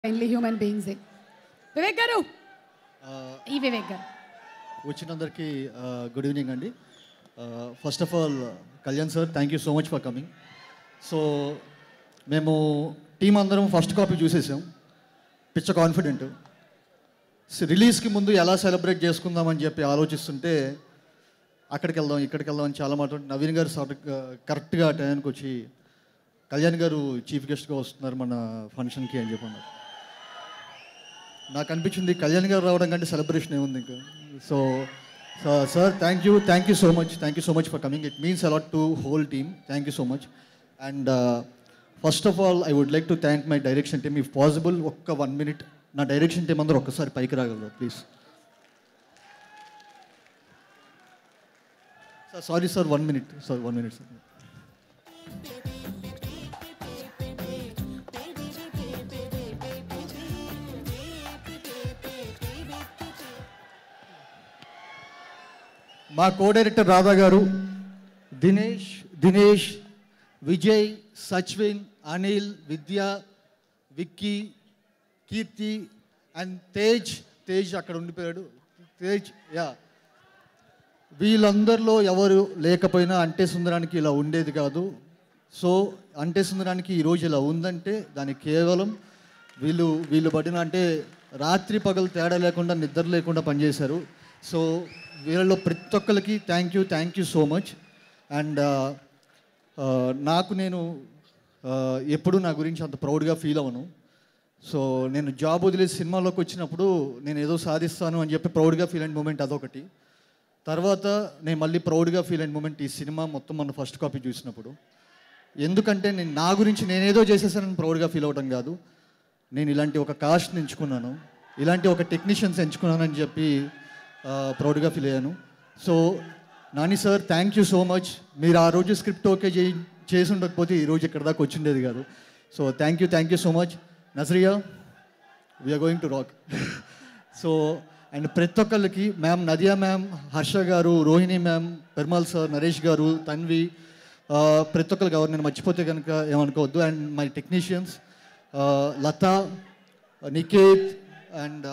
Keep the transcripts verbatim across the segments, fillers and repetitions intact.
kindly human beings. Vivek garu, ee Vivek garu. వచ్చినందరికీ good evening అండి. First of all Kalyan sir, thank you so much for coming. So మేము team అందరం first copy చూసేసాం, పిచ్చ confident. రిలీజ్కి ముందు ఎలా సెలబ్రేట్ చేసుకుందామని చెప్పి ఆలోచిస్తుంటే అక్కడికి వెళ్దాం ఇక్కడికి వెళ్దాం అని చాలా మాట. నవీన్ గారు కరెక్ట్గా టైంకి వచ్చి కళ్యాణ్ గారు చీఫ్ గెస్ట్గా వస్తున్నారు మన ఫంక్షన్కి అని చెప్పి అన్నారు. నాకు అనిపించింది కళ్యాణ్ గారు రావడం కంటే సెలబ్రేషన్ ఏముంది ఇంకా. So sir, thank you thank you so much thank you so much for coming. It means a lot to whole team. Thank you so much. And first of all I would like to thank my direction team. If possible ఒక్క one minute నా direction team అందరూ ఒక్కసారి పైకి రాగలరు please. Sir sorry sir, one minute sir one minute sir. మా co director Radha garu, Dinesh Dinesh Vijay, సచ్విన్, Anil, Vidya, Vicky, Keerthi and Tej. Tej అక్కడ ఉండిపోయాడు. Tej yeah వీళ్ళందరిలో ఎవరు లేకపోయినా అంటే సుందరానికి ఇలా ఉండేది కాదు. సో అంటే సుందరానికి ఈరోజు ఇలా ఉందంటే దానికి కేవలం వీళ్ళు వీళ్ళు పడిన అంటే రాత్రి పగలు తేడా లేకుండా నిద్ర లేకుండా పనిచేశారు. సో వీళ్ళలో ప్రతి ఒక్కరికి thank you thank you so much. And నాకు నేను ఎప్పుడు నా గురించి అంత ప్రౌడ్గా ఫీల్ అవ్వను. సో నేను జాబ్ వదిలేసి సినిమాలోకి వచ్చినప్పుడు నేను ఏదో సాధిస్తాను అని చెప్పి ప్రౌడ్గా ఫీల్ అయిన మూమెంట్ అదొకటి. తర్వాత నేను మళ్ళీ ప్రౌడ్గా ఫీల్ అయిన మూమెంట్ ఈ సినిమా మొత్తం మన ఫస్ట్ కాపీ చూసినప్పుడు. ఎందుకంటే నేను నా గురించి నేనేదో చేసేసానని ప్రౌడ్గా ఫీల్ అవ్వడం కాదు, నేను ఇలాంటి ఒక కాస్ట్ని ఎంచుకున్నాను, ఇలాంటి ఒక టెక్నీషియన్స్ ఎంచుకున్నానని చెప్పి ప్రౌడ్గా ఫీల్ అయ్యాను. So Nani sir, thank you so much. మీరు ఆ రోజు స్క్రిప్ట్ ఓకే చేయి చేసి ఉండకపోతే ఈరోజు ఇక్కడ దాకా వచ్చిండేది కాదు. So thank you thank you so much. Nazriya, we are going to rock. So and ప్రతి ఒక్కళ్ళకి ma'am, Nadiya ma'am, Harsha garu, Rohini ma'am, Permal sir, Naresh garu, Tanvi, ప్రతి ఒక్కరికి ఎవరు నేను మర్చిపోతే కనుక ఏమనుకోవద్దు. And my technicians Latha, Niketh and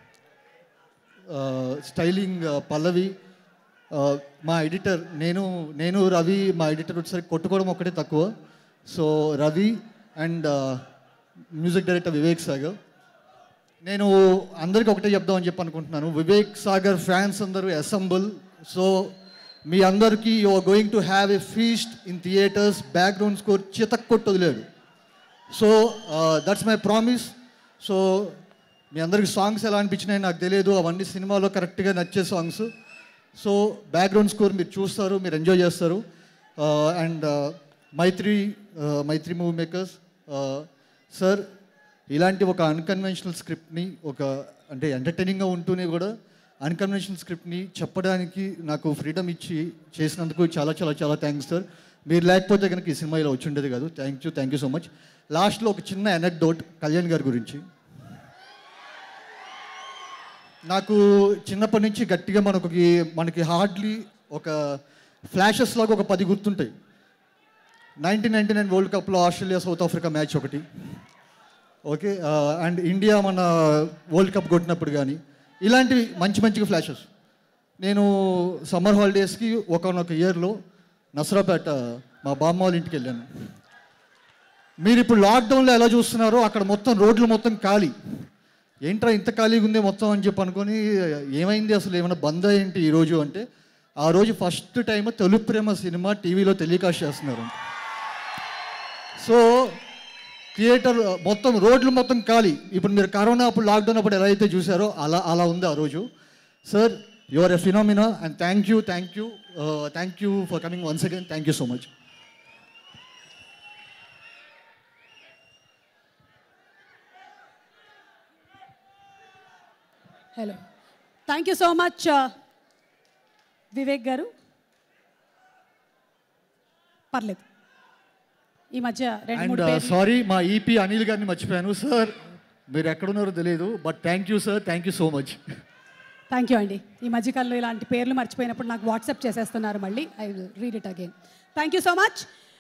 styling Pallavi, మా ఎడిటర్ నేను నేను రవి. మా ఎడిటర్ వచ్చేసరికి కొట్టుకోవడం ఒకటే తక్కువ. So Ravi and music director Vivek Sagar. నేను అందరికీ ఒకటే చెప్దామని చెప్పి అనుకుంటున్నాను, వివేక్ సాగర్ ఫ్యాన్స్ అందరూ అసెంబుల్. సో మీ అందరికీ you are going to have a feast in theatres. Background score చితక్ కొట్టి వదిలేడు. So that's my promise. So మీ అందరికి సాంగ్స్ ఎలా అనిపించినాయి నాకు తెలియదు, అవన్నీ సినిమాలో కరెక్ట్గా నచ్చే సాంగ్స్. సో బ్యాక్గ్రౌండ్ స్కోర్ మీరు చూస్తారు, మీరు ఎంజాయ్ చేస్తారు. And Mythri Mythri movie makers sir, ఇలాంటి ఒక అన్కన్వెన్షనల్ స్క్రిప్ట్ని, ఒక అంటే ఎంటర్టైనింగ్గా ఉంటూనే కూడా అన్కన్వెన్షనల్ స్క్రిప్ట్ని చెప్పడానికి నాకు ఫ్రీడమ్ ఇచ్చి చేసినందుకు చాలా చాలా చాలా థ్యాంక్స్ సార్. మీరు లేకపోతే కనుక ఈ సినిమా ఇలా వచ్చి ఉండేది కాదు. Thank you thank you so much. లాస్ట్లో ఒక చిన్న ఎనెక్డోట్ కళ్యాణ్ గారి గురించి. నాకు చిన్నప్పటి నుంచి గట్టిగా మనకి మనకి హార్డ్లీ ఒక ఫ్లాషెస్ లాగా ఒక పది గుర్తుంటాయి. నైన్టీన్ నైన్టీ నైన్ వరల్డ్ కప్లో ఆస్ట్రేలియా సౌత్ ఆఫ్రికా మ్యాచ్ ఒకటి, ఓకే, అండ్ ఇండియా మన వరల్డ్ కప్ కొట్టినప్పుడు కానీ ఇలాంటివి మంచి మంచిగా ఫ్లాషెస్. నేను సమ్మర్ హాలిడేస్కి ఒకనొక ఇయర్లో నసరాపేట మా బామ్మ వాళ్ళ ఇంటికి వెళ్ళాను. మీరు ఇప్పుడు లాక్డౌన్లో ఎలా చూస్తున్నారో అక్కడ మొత్తం రోడ్లు మొత్తం ఖాళీ. ఏంట్రా ఇంత ఖాళీగా ఉంది మొత్తం అని చెప్పి అనుకొని ఏమైంది అసలు ఏమైనా బంద్ ఏంటి ఈరోజు అంటే, ఆ రోజు ఫస్ట్ టైం తెలుగు ప్రేమ సినిమా టీవీలో టెలికాస్ట్ చేస్తున్నారు. సో థియేటర్ మొత్తం రోడ్లు మొత్తం ఖాళీ. ఇప్పుడు మీరు కరోనా అప్పుడు లాక్డౌన్ అప్పుడు ఎలా అయితే చూసారో అలా అలా ఉంది ఆ రోజు. Sir, you are a phenomena and thank you thank you thank you for coming once again. Thank you so much. Hello, thank you so much Vivek garu. పర్లేదు, ఈ మధ్య రెండు మూడు అండ్ సారీ, మా ఈపీ అనిల్ గారిని మర్చిపోయాను. సార్ మీరు ఎక్కడున్నారో తెలియదు, but thank you sir, thank you so much. Thank you అండి. ఈ మధ్యకాలంలో ఇలాంటి పేర్లు మర్చిపోయినప్పుడు నాకు వాట్సాప్ చేసేస్తున్నారు మళ్ళీ. I will read it again. Thank you so much.